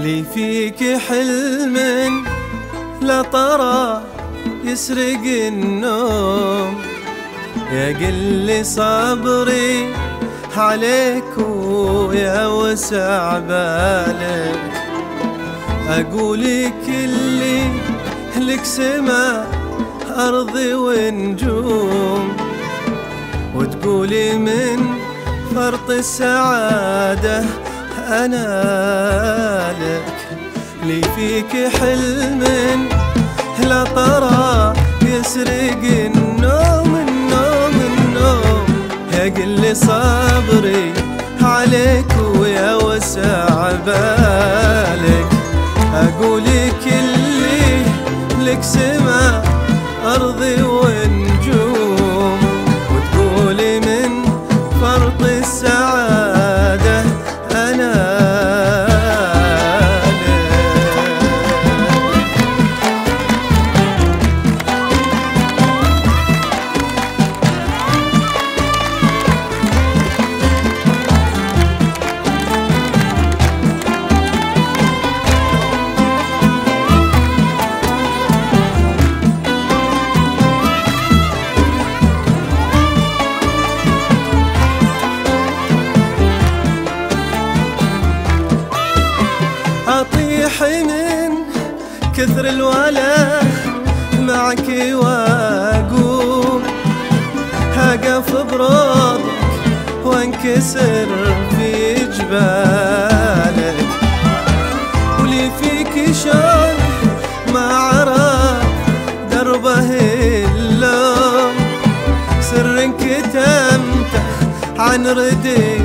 لي فيك حلم لا طرى يسرق النوم، يا قل صبري عليك ويا وسع بالك. أقولك اللي لك سما أرضي ونجوم، وتقولي من فرط السعادة أنا لك. لي فيك حلم لا ترى يسرق النوم النوم النوم، يا قل صبري عليك ويا وسع بالك. أقولك اللي لك سما أرضي ونجوم، وتقولي من فرط السعادة أنا أطيح من كثر الولا معك واقوم، هقف بروضك وانكسر في جبالك. ولي فيك شوق ما عرف دربه اللوم، سر كتمته عن ردي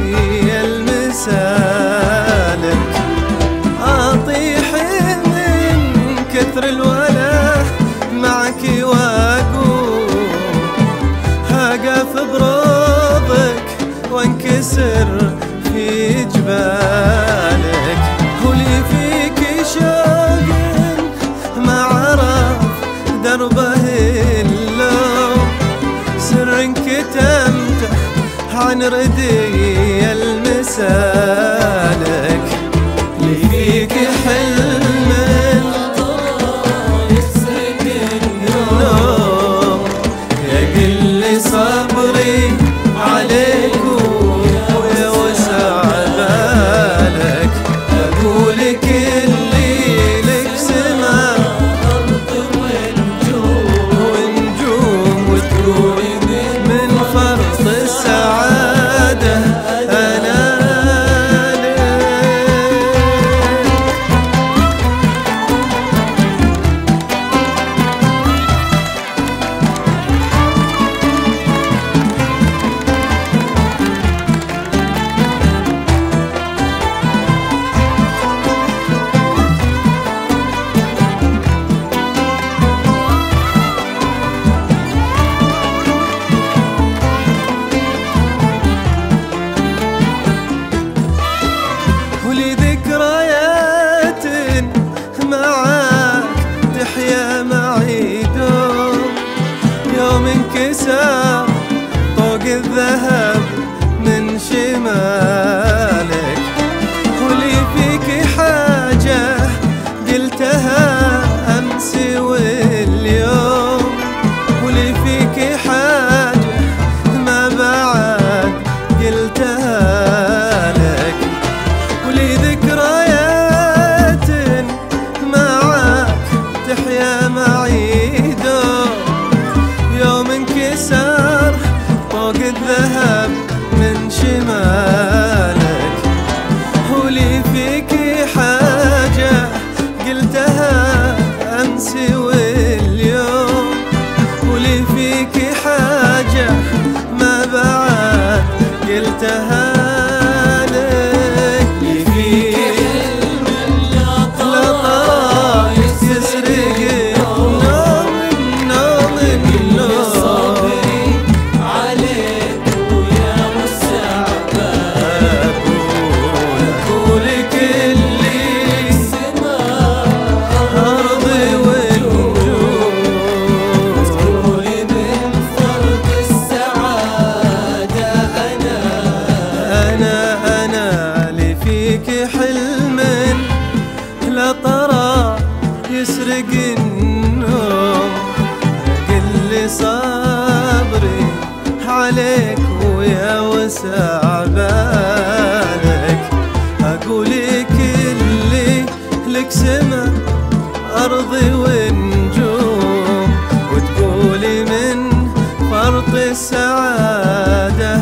المسالك. أطيح من كثر الولا معك واقوم، هقف بروضك وانكسر في جبالك. ولي فيك شوق ما عرف دربه اللوم، سر كتمته عن ردي المسالك. لي فيك حلم يسرق النوم، يا قل صبري عليك ويا وسع بالك. أقولك اللي لك سما أرض ونجوم، وتقولي من فرط السعادة أنا تحيا معي دوم. يوم انكسر طوق الذهب من شمالك، ولي فيك حاجة قلتها أمس واليوم، ولي فيك حاجة ما بعد قلتها لك. ولي ذكريات معك تحيا معي دوم، يوم انكسر طوق الذهب بالك. أقولي كلي لك سما أرضي ونجوم، وتقولي من فرط السعادة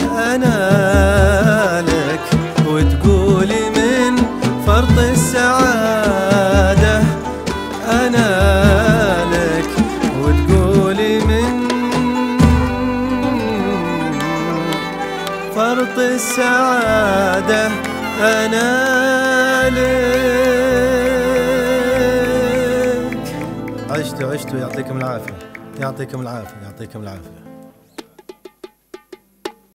أنا لك، وتقولي من فرط السعادة أنا لك، وتقولي من فرط السعادة أنا لك. عشتوا يعطيكم العافية، يعطيكم العافية، يعطيكم العافية.